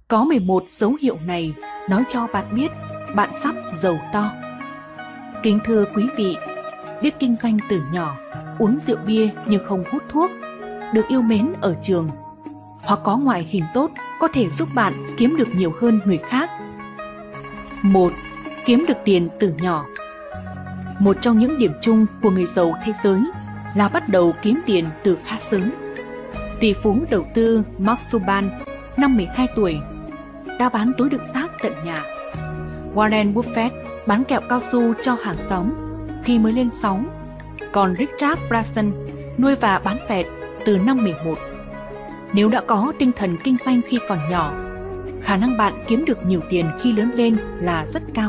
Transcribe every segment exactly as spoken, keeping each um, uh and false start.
Có mười một dấu hiệu này nói cho bạn biết bạn sắp giàu to. Kính thưa quý vị, biết kinh doanh từ nhỏ, uống rượu bia nhưng không hút thuốc, được yêu mến ở trường, hoặc có ngoại hình tốt có thể giúp bạn kiếm được nhiều hơn người khác. Một. Kiếm được tiền từ nhỏ. Một trong những điểm chung của người giàu thế giới là bắt đầu kiếm tiền từ khá sớm. Tỷ phú đầu tư Mark Cuban năm mười hai tuổi đã bán túi đựng xác tận nhà. Warren Buffett bán kẹo cao su cho hàng xóm khi mới lên sáu. Còn Richard Branson nuôi và bán vẹt từ năm mười một. Nếu đã có tinh thần kinh doanh khi còn nhỏ, khả năng bạn kiếm được nhiều tiền khi lớn lên là rất cao.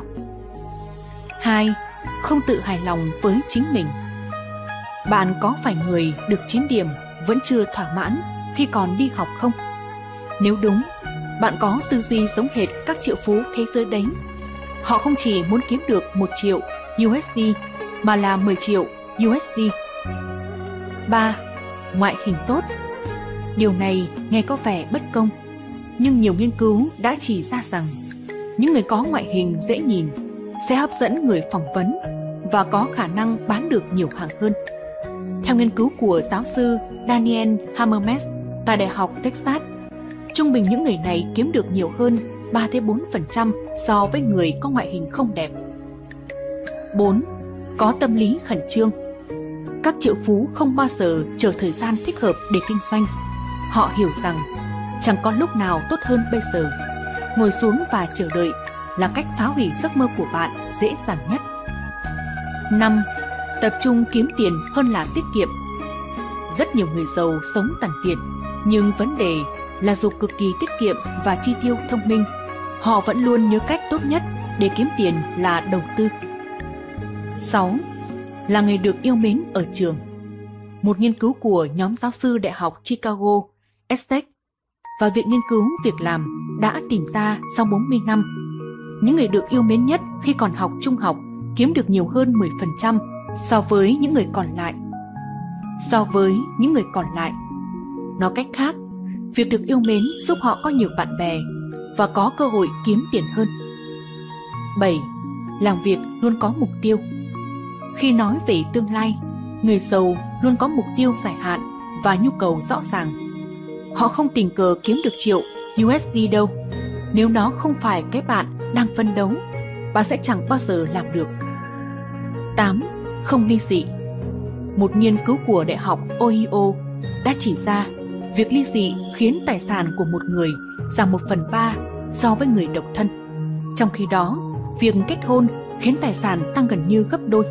Hai. Không tự hài lòng với chính mình. Bạn có phải người được chín điểm vẫn chưa thỏa mãn khi còn đi học không? Nếu đúng, bạn có tư duy giống hệt các triệu phú thế giới đấy. Họ không chỉ muốn kiếm được một triệu u ét đê mà là mười triệu u ét đê. Ba. Ngoại hình tốt. Điều này nghe có vẻ bất công, nhưng nhiều nghiên cứu đã chỉ ra rằng những người có ngoại hình dễ nhìn sẽ hấp dẫn người phỏng vấn và có khả năng bán được nhiều hàng hơn. Theo nghiên cứu của giáo sư Daniel Hammermetz tại Đại học Texas, trung bình những người này kiếm được nhiều hơn ba đến bốn phần trăm so với người có ngoại hình không đẹp. Bốn. Có tâm lý khẩn trương. Các triệu phú không bao giờ chờ thời gian thích hợp để kinh doanh. Họ hiểu rằng chẳng có lúc nào tốt hơn bây giờ. Ngồi xuống và chờ đợi là cách phá hủy giấc mơ của bạn dễ dàng nhất. Năm. Tập trung kiếm tiền hơn là tiết kiệm. Rất nhiều người giàu sống tằn tiện, nhưng vấn đề là dù cực kỳ tiết kiệm và chi tiêu thông minh, họ vẫn luôn nhớ cách tốt nhất để kiếm tiền là đầu tư. Sáu. Là người được yêu mến ở trường. Một nghiên cứu của nhóm giáo sư Đại học Chicago, Essex và Viện Nghiên cứu Việc làm đã tìm ra sau bốn mươi năm, những người được yêu mến nhất khi còn học trung học kiếm được nhiều hơn mười phần trăm so với những người còn lại. So với những người còn lại. Nói cách khác, việc được yêu mến giúp họ có nhiều bạn bè và có cơ hội kiếm tiền hơn. Bảy. Làm việc luôn có mục tiêu. Khi nói về tương lai, người giàu luôn có mục tiêu dài hạn và nhu cầu rõ ràng. Họ không tình cờ kiếm được triệu u ét đê đâu. Nếu nó không phải cái bạn đang phấn đấu, bạn sẽ chẳng bao giờ làm được. Tám. Không ly dị. Một nghiên cứu của Đại học Ohio đã chỉ ra việc ly dị khiến tài sản của một người giảm một phần ba so với người độc thân. Trong khi đó, việc kết hôn khiến tài sản tăng gần như gấp đôi.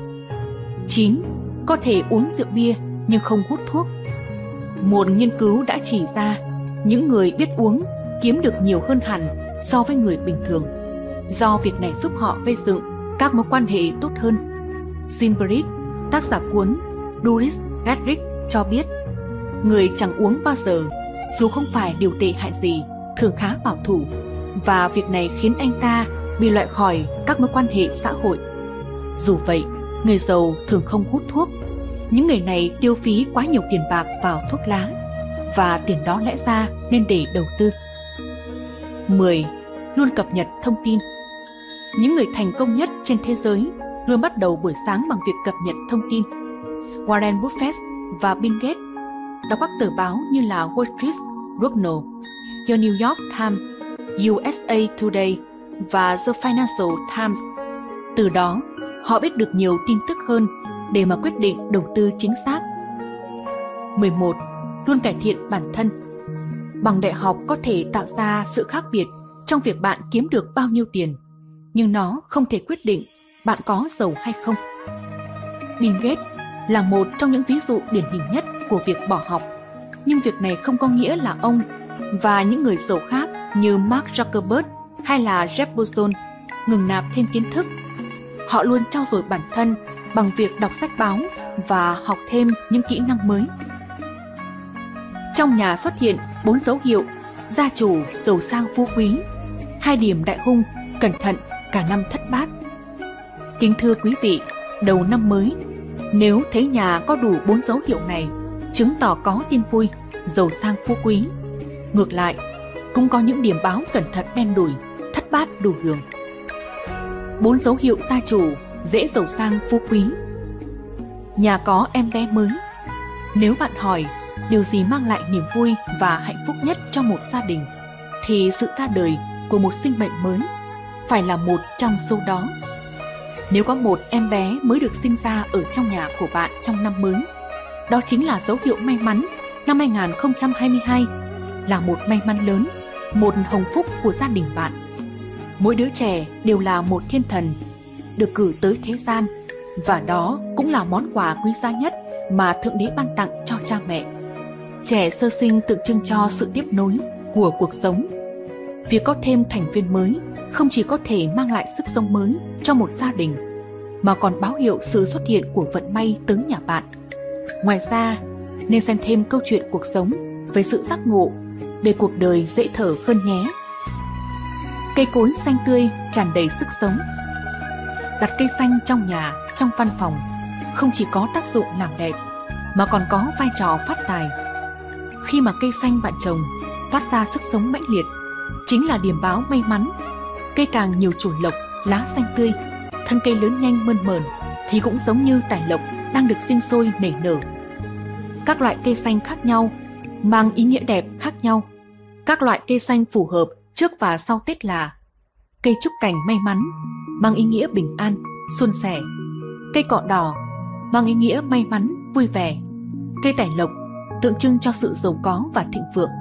Chín. Có thể uống rượu bia nhưng không hút thuốc. Một nghiên cứu đã chỉ ra những người biết uống kiếm được nhiều hơn hẳn so với người bình thường, do việc này giúp họ gây dựng các mối quan hệ tốt hơn. Jim Brick, tác giả cuốn Doris Gadrick cho biết, người chẳng uống bao giờ, dù không phải điều tệ hại gì, thường khá bảo thủ, và việc này khiến anh ta bị loại khỏi các mối quan hệ xã hội. Dù vậy, người giàu thường không hút thuốc. Những người này tiêu phí quá nhiều tiền bạc vào thuốc lá, và tiền đó lẽ ra nên để đầu tư. Mười. Luôn cập nhật thông tin. Những người thành công nhất trên thế giới luôn bắt đầu buổi sáng bằng việc cập nhật thông tin. Warren Buffett và Bill Gates đọc các tờ báo như là Wall Street Journal, The New York Times, u ét a Today và The Financial Times. Từ đó, họ biết được nhiều tin tức hơn để mà quyết định đầu tư chính xác. Mười một. Luôn cải thiện bản thân. Bằng đại học có thể tạo ra sự khác biệt trong việc bạn kiếm được bao nhiêu tiền, nhưng nó không thể quyết định bạn có giàu hay không. Bill Gates là một trong những ví dụ điển hình nhất của việc bỏ học, nhưng việc này không có nghĩa là ông và những người giàu khác như Mark Zuckerberg hay là Jeff Bezos ngừng nạp thêm kiến thức. Họ luôn trau dồi bản thân bằng việc đọc sách báo và học thêm những kỹ năng mới. Trong nhà xuất hiện bốn dấu hiệu gia chủ giàu sang phú quý, hai điểm đại hung cẩn thận cả năm thất bát. Kính thưa quý vị, đầu năm mới, nếu thấy nhà có đủ bốn dấu hiệu này, chứng tỏ có tin vui, giàu sang phú quý. Ngược lại, cũng có những điểm báo cẩn thận đen đủi, thất bát đủ đường. Bốn dấu hiệu gia chủ dễ giàu sang phú quý. Nhà có em bé mới. Nếu bạn hỏi điều gì mang lại niềm vui và hạnh phúc nhất cho một gia đình, thì sự ra đời của một sinh mệnh mới phải là một trong số đó. Nếu có một em bé mới được sinh ra ở trong nhà của bạn trong năm mới, đó chính là dấu hiệu may mắn. Năm hai nghìn không trăm hai mươi hai là một may mắn lớn, một hồng phúc của gia đình bạn. Mỗi đứa trẻ đều là một thiên thần được cử tới thế gian, và đó cũng là món quà quý giá nhất mà Thượng Đế ban tặng cho cha mẹ. Trẻ sơ sinh tượng trưng cho sự tiếp nối của cuộc sống. Việc có thêm thành viên mới không chỉ có thể mang lại sức sống mới cho một gia đình, mà còn báo hiệu sự xuất hiện của vận may tới nhà bạn. Ngoài ra, nên xem thêm câu chuyện cuộc sống về sự giác ngộ để cuộc đời dễ thở hơn nhé. Cây cối xanh tươi tràn đầy sức sống. Đặt cây xanh trong nhà, trong văn phòng không chỉ có tác dụng làm đẹp mà còn có vai trò phát tài. Khi mà cây xanh bạn trồng toát ra sức sống mãnh liệt, chính là điểm báo may mắn. Cây càng nhiều chồi lộc, lá xanh tươi, thân cây lớn nhanh mơn mởn thì cũng giống như tài lộc đang được sinh sôi nảy nở. Các loại cây xanh khác nhau mang ý nghĩa đẹp khác nhau. Các loại cây xanh phù hợp trước và sau Tết là cây trúc cảnh may mắn, mang ý nghĩa bình an, suôn sẻ. Cây cọ đỏ mang ý nghĩa may mắn, vui vẻ. Cây tài lộc tượng trưng cho sự giàu có và thịnh vượng.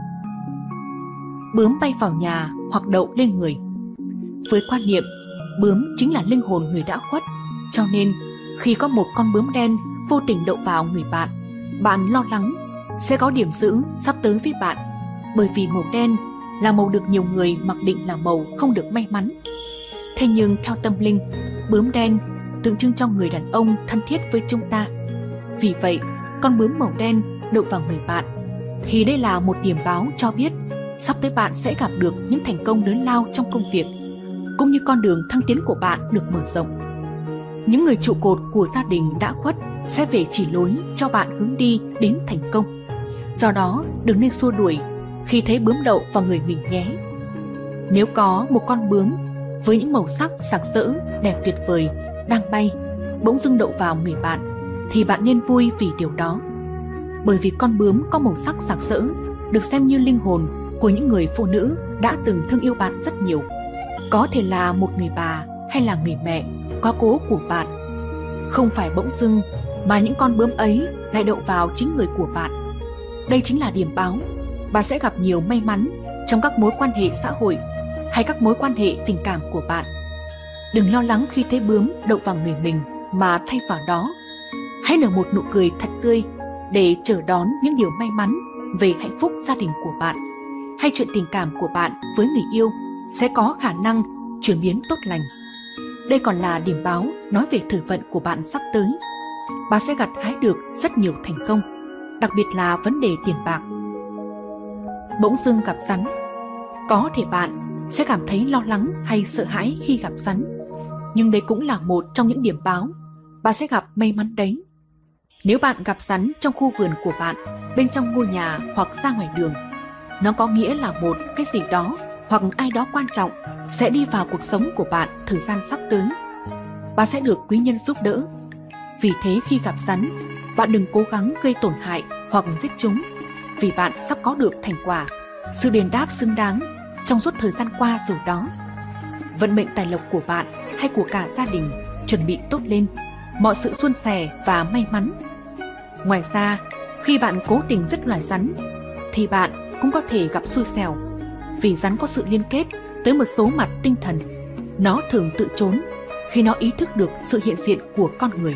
Bướm bay vào nhà hoặc đậu lên người. Với quan niệm bướm chính là linh hồn người đã khuất, cho nên khi có một con bướm đen vô tình đậu vào người bạn, bạn lo lắng sẽ có điểm dữ sắp tới với bạn, bởi vì màu đen là màu được nhiều người mặc định là màu không được may mắn. Thế nhưng theo tâm linh, bướm đen tượng trưng cho người đàn ông thân thiết với chúng ta. Vì vậy, con bướm màu đen đậu vào người bạn thì đây là một điểm báo cho biết sắp tới bạn sẽ gặp được những thành công lớn lao trong công việc, cũng như con đường thăng tiến của bạn được mở rộng. Những người trụ cột của gia đình đã khuất sẽ về chỉ lối cho bạn hướng đi đến thành công. Do đó, đừng nên xua đuổi khi thấy bướm đậu vào người mình nhé. Nếu có một con bướm với những màu sắc sặc sỡ, đẹp tuyệt vời đang bay bỗng dưng đậu vào người bạn, thì bạn nên vui vì điều đó. Bởi vì con bướm có màu sắc sặc sỡ được xem như linh hồn của những người phụ nữ đã từng thương yêu bạn rất nhiều. Có thể là một người bà hay là người mẹ quá cố của bạn. Không phải bỗng dưng mà những con bướm ấy lại đậu vào chính người của bạn. Đây chính là điểm báo bạn sẽ gặp nhiều may mắn trong các mối quan hệ xã hội hay các mối quan hệ tình cảm của bạn. Đừng lo lắng khi thấy bướm đậu vào người mình, mà thay vào đó hãy nở một nụ cười thật tươi để chờ đón những điều may mắn về hạnh phúc gia đình của bạn, hay chuyện tình cảm của bạn với người yêu sẽ có khả năng chuyển biến tốt lành. Đây còn là điểm báo nói về thời vận của bạn sắp tới. Bạn sẽ gặt hái được rất nhiều thành công, đặc biệt là vấn đề tiền bạc. Bỗng dưng gặp rắn. Có thể bạn sẽ cảm thấy lo lắng hay sợ hãi khi gặp rắn, nhưng đây cũng là một trong những điểm báo bạn sẽ gặp may mắn đấy. Nếu bạn gặp rắn trong khu vườn của bạn, bên trong ngôi nhà hoặc ra ngoài đường, nó có nghĩa là một cái gì đó hoặc ai đó quan trọng sẽ đi vào cuộc sống của bạn thời gian sắp tới. Bạn sẽ được quý nhân giúp đỡ. Vì thế khi gặp rắn, bạn đừng cố gắng gây tổn hại hoặc giết chúng, vì bạn sắp có được thành quả, sự đền đáp xứng đáng trong suốt thời gian qua rồi đó. Vận mệnh tài lộc của bạn hay của cả gia đình chuẩn bị tốt lên, mọi sự suôn sẻ và may mắn. Ngoài ra, khi bạn cố tình giết loài rắn thì bạn cũng có thể gặp xui xẻo, vì rắn có sự liên kết tới một số mặt tinh thần. Nó thường tự trốn khi nó ý thức được sự hiện diện của con người.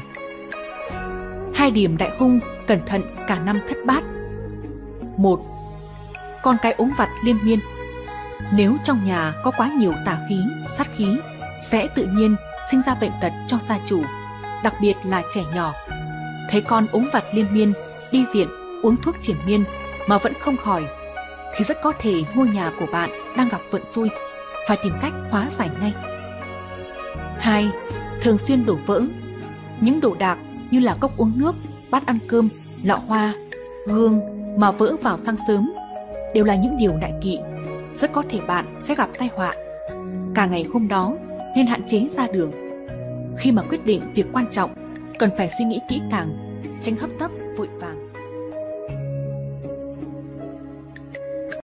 Hai điểm đại hung cẩn thận cả năm thất bát. Một. Con cái ốm vặt liên miên. Nếu trong nhà có quá nhiều tà khí, sát khí, sẽ tự nhiên sinh ra bệnh tật cho gia chủ, đặc biệt là trẻ nhỏ. Thấy con ốm vặt liên miên, đi viện, uống thuốc triển miên mà vẫn không khỏi, thì rất có thể ngôi nhà của bạn đang gặp vận xui, phải tìm cách hóa giải ngay. Hai. Thường xuyên đổ vỡ. Những đồ đạc như là cốc uống nước, bát ăn cơm, lọ hoa, gương mà vỡ vào sáng sớm đều là những điều đại kỵ. rất có thể bạn sẽ gặp tai họa. Cả ngày hôm đó nên hạn chế ra đường. Khi mà quyết định việc quan trọng, cần phải suy nghĩ kỹ càng, tránh hấp tấp vội